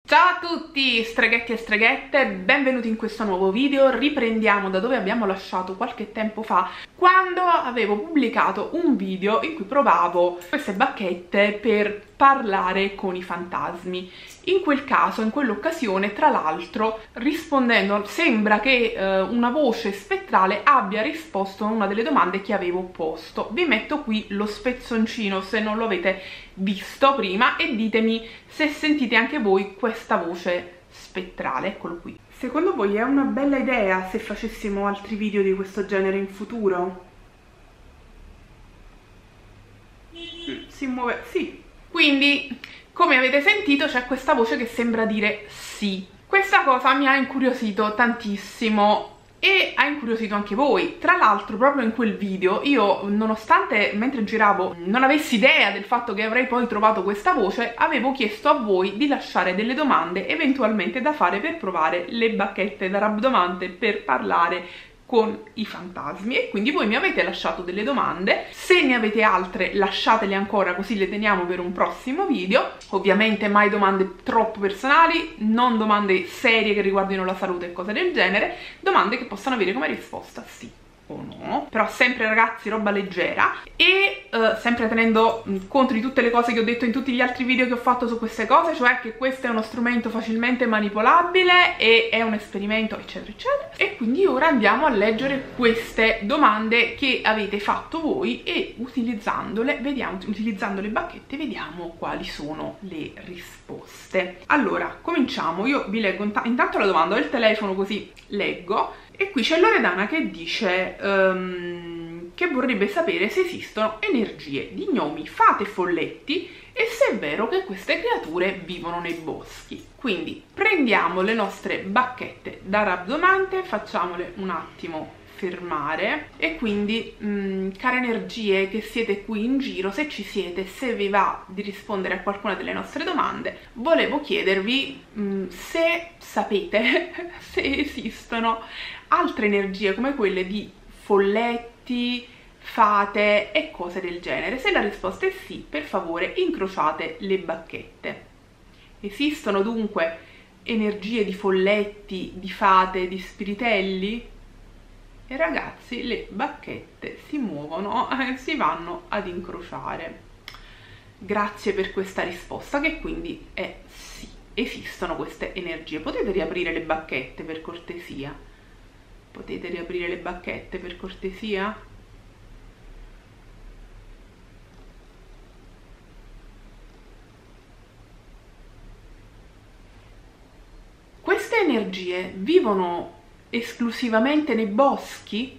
Ciao a tutti streghetti e streghette, benvenuti in questo nuovo video. Riprendiamo da dove abbiamo lasciato qualche tempo fa, quando avevo pubblicato un video in cui provavo queste bacchette per parlare con i fantasmi. In quel caso, in quell'occasione, tra l'altro, rispondendo, sembra che una voce spettrale abbia risposto a una delle domande che avevo posto. Vi metto qui lo spezzoncino se non lo avete visto prima e ditemi se sentite anche voi questa voce spettrale. Eccolo qui. Secondo voi è una bella idea se facessimo altri video di questo genere in futuro? Si muove, sì. Quindi, come avete sentito, c'è questa voce che sembra dire sì. Questa cosa mi ha incuriosito tantissimo e ha incuriosito anche voi. Tra l'altro, proprio in quel video io, nonostante mentre giravo non avessi idea del fatto che avrei poi trovato questa voce, avevo chiesto a voi di lasciare delle domande eventualmente da fare per provare le bacchette da rabdomante per parlare con i fantasmi, e quindi voi mi avete lasciato delle domande. Se ne avete altre lasciatele ancora, così le teniamo per un prossimo video. Ovviamente mai domande troppo personali, non domande serie che riguardino la salute e cose del genere, domande che possano avere come risposta sì o no, però sempre, ragazzi, roba leggera e sempre tenendo conto di tutte le cose che ho detto in tutti gli altri video che ho fatto su queste cose, cioè che questo è uno strumento facilmente manipolabile e è un esperimento, eccetera eccetera. E quindi ora andiamo a leggere queste domande che avete fatto voi e utilizzandole, vediamo, utilizzando le bacchette, vediamo quali sono le risposte. Allora, cominciamo. Io vi leggo intanto la domanda, ho il telefono così leggo. E qui c'è Loredana che dice che vorrebbe sapere se esistono energie di gnomi, fate e folletti e se è vero che queste creature vivono nei boschi. Quindi prendiamo le nostre bacchette da rabdomante, facciamole un attimo fermare e quindi care energie che siete qui in giro, se ci siete, se vi va di rispondere a qualcuna delle nostre domande, volevo chiedervi se sapete se esistono altre energie come quelle di folletti, fate e cose del genere. Se la risposta è sì, per favore incrociate le bacchette. Esistono dunque energie di folletti, di fate, di spiritelli? E ragazzi, le bacchette si muovono, si vanno ad incrociare. Grazie per questa risposta, che quindi è sì, esistono queste energie. Potete riaprire le bacchette per cortesia? Potete riaprire le bacchette per cortesia? Queste energie vivono esclusivamente nei boschi?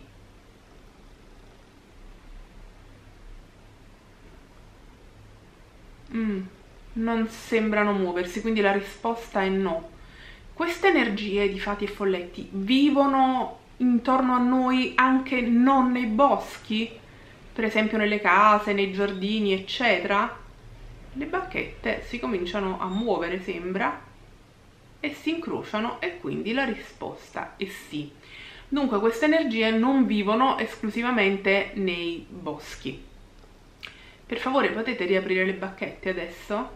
Non sembrano muoversi, quindi la risposta è no. Queste energie di fati e folletti vivono intorno a noi anche non nei boschi? Per esempio nelle case, nei giardini, eccetera? Le bacchette si cominciano a muovere, sembra, e si incrociano e quindi la risposta è sì. Dunque queste energie non vivono esclusivamente nei boschi. Per favore potete riaprire le bacchette adesso?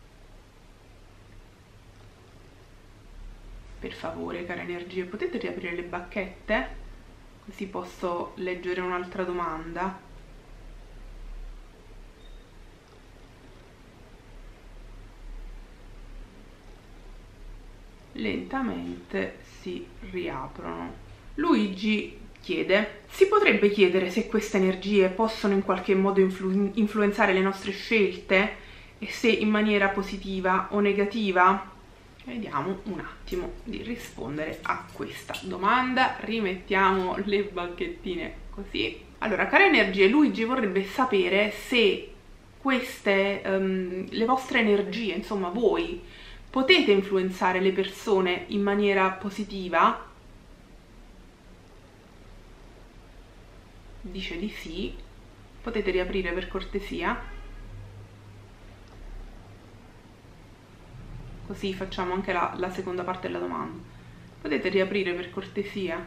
Per favore, care energie, potete riaprire le bacchette? Così posso leggere un'altra domanda. Lentamente si riaprono. Luigi chiede: si potrebbe chiedere se queste energie possono in qualche modo influenzare le nostre scelte e se in maniera positiva o negativa? Vediamo un attimo di rispondere a questa domanda. Rimettiamo le bacchettine così. Allora, care energie, Luigi vorrebbe sapere se queste, le vostre energie, insomma voi, potete influenzare le persone in maniera positiva? Dice di sì. Potete riaprire per cortesia? Così facciamo anche la seconda parte della domanda. Potete riaprire per cortesia?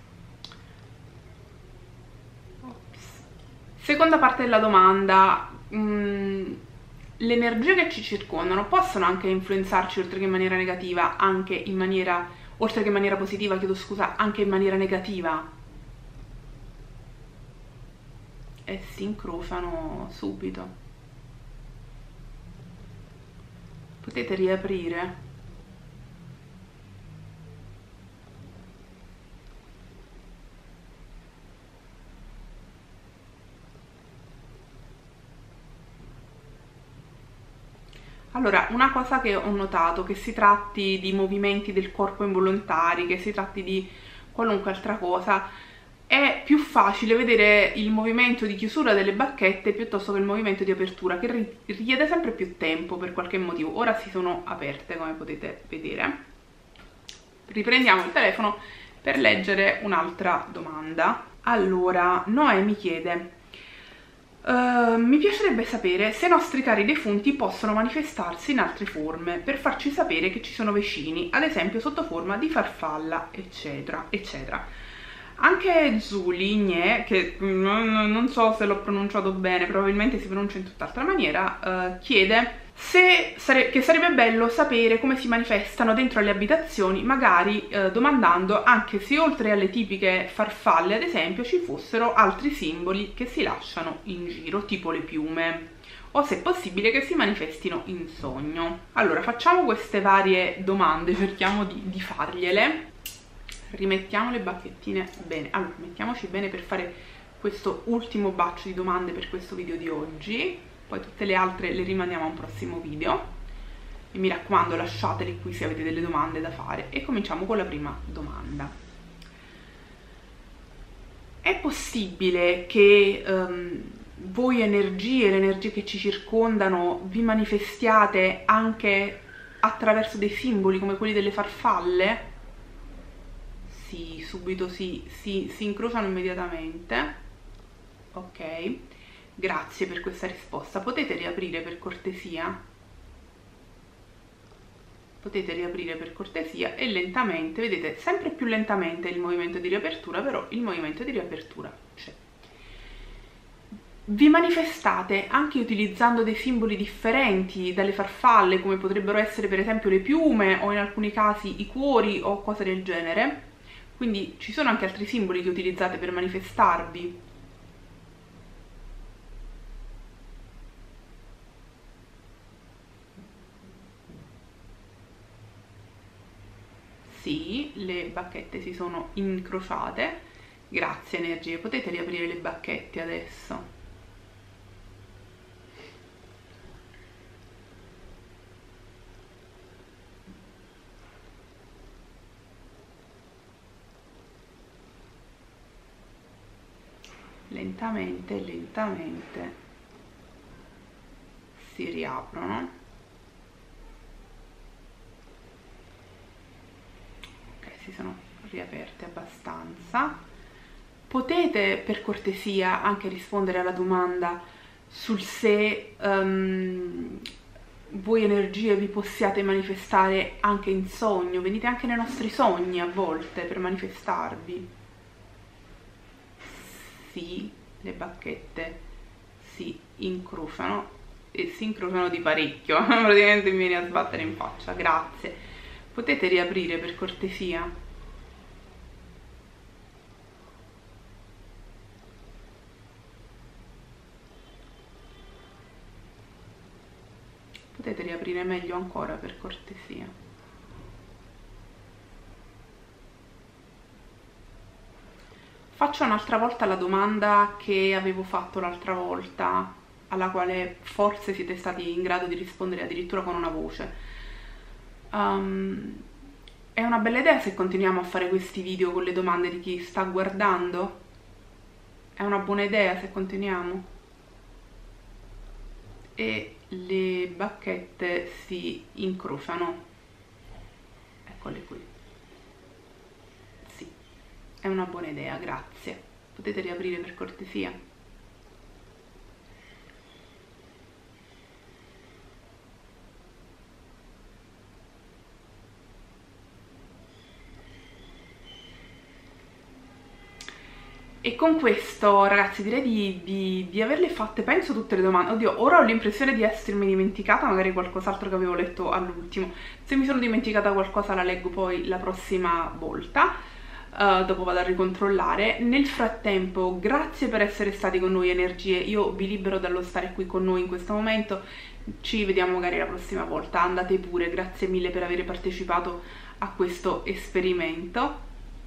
Ops. Seconda parte della domanda. le energie che ci circondano possono anche influenzarci, oltre che in maniera negativa, anche in maniera, oltre che in maniera positiva, chiedo scusa, anche in maniera negativa. E si incrociano subito. Potete riaprire. Allora, una cosa che ho notato, che si tratti di movimenti del corpo involontari, che si tratti di qualunque altra cosa, è più facile vedere il movimento di chiusura delle bacchette piuttosto che il movimento di apertura, che richiede sempre più tempo per qualche motivo. Ora si sono aperte, come potete vedere. Riprendiamo il telefono per leggere un'altra domanda. Allora, Noè mi chiede: mi piacerebbe sapere se i nostri cari defunti possono manifestarsi in altre forme per farci sapere che ci sono vicini, ad esempio sotto forma di farfalla, eccetera, eccetera. Anche Zuligne, che non so se l'ho pronunciato bene, probabilmente si pronuncia in tutt'altra maniera, chiede che sarebbe bello sapere come si manifestano dentro le abitazioni, magari domandando anche se oltre alle tipiche farfalle, ad esempio, ci fossero altri simboli che si lasciano in giro, tipo le piume, o se è possibile che si manifestino in sogno. Allora, facciamo queste varie domande, cerchiamo di fargliele. Rimettiamo le bacchettine bene. Allora, mettiamoci bene per fare questo ultimo batch di domande per questo video di oggi. Poi tutte le altre le rimandiamo a un prossimo video. E mi raccomando, lasciatele qui se avete delle domande da fare. E cominciamo con la prima domanda. È possibile che voi energie, le energie che ci circondano, vi manifestiate anche attraverso dei simboli come quelli delle farfalle? Sì, subito si incrociano immediatamente. Ok, grazie per questa risposta. Potete riaprire per cortesia? Potete riaprire per cortesia e lentamente, vedete, sempre più lentamente il movimento di riapertura, però il movimento di riapertura c'è. Vi manifestate anche utilizzando dei simboli differenti dalle farfalle, come potrebbero essere per esempio le piume o in alcuni casi i cuori o cose del genere? Quindi ci sono anche altri simboli che utilizzate per manifestarvi. Sì, le bacchette si sono incrociate. Grazie energie, potete riaprire le bacchette adesso. Lentamente, lentamente si riaprono. Ok, si sono riaperte abbastanza. Potete per cortesia anche rispondere alla domanda sul se voi energie vi possiate manifestare anche in sogno. Venite anche nei nostri sogni a volte per manifestarvi. Sì, le bacchette si incrociano e si incrociano di parecchio. Praticamente mi viene a sbattere in faccia. Grazie. Potete riaprire per cortesia? Potete riaprire meglio ancora per cortesia? Faccio un'altra volta la domanda che avevo fatto l'altra volta, alla quale forse siete stati in grado di rispondere addirittura con una voce. È una bella idea se continuiamo a fare questi video con le domande di chi sta guardando? È una buona idea se continuiamo? E le bacchette si incrociano. Eccole qui. Sì, è una buona idea, grazie. Potete riaprire per cortesia? E con questo, ragazzi, direi di averle fatte, penso, tutte le domande. Oddio, ora ho l'impressione di essermi dimenticata magari qualcos'altro che avevo letto all'ultimo. Se mi sono dimenticata qualcosa la leggo poi la prossima volta, dopo vado a ricontrollare. Nel frattempo, grazie per essere stati con noi, energie. Io vi libero dallo stare qui con noi in questo momento. Ci vediamo magari la prossima volta. Andate pure, grazie mille per aver partecipato a questo esperimento.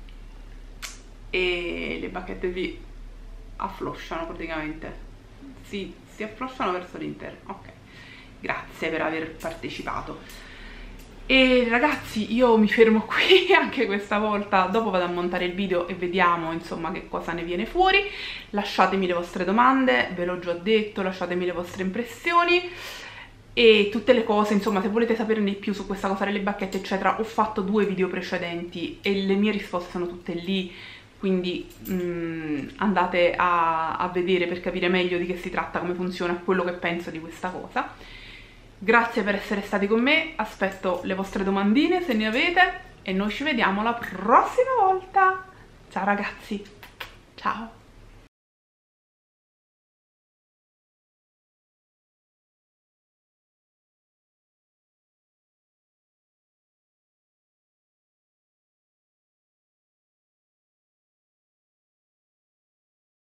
E le bacchette si afflosciano praticamente, si afflosciano verso l'interno. Ok, grazie per aver partecipato. E ragazzi, io mi fermo qui anche questa volta, dopo vado a montare il video e vediamo insomma che cosa ne viene fuori. Lasciatemi le vostre domande, ve l'ho già detto, lasciatemi le vostre impressioni e tutte le cose, insomma, se volete saperne di più su questa cosa delle bacchette eccetera. Ho fatto 2 video precedenti e le mie risposte sono tutte lì, quindi andate a vedere per capire meglio di che si tratta, come funziona, quello che penso di questa cosa. Grazie per essere stati con me, aspetto le vostre domandine se ne avete e noi ci vediamo la prossima volta. Ciao ragazzi, ciao!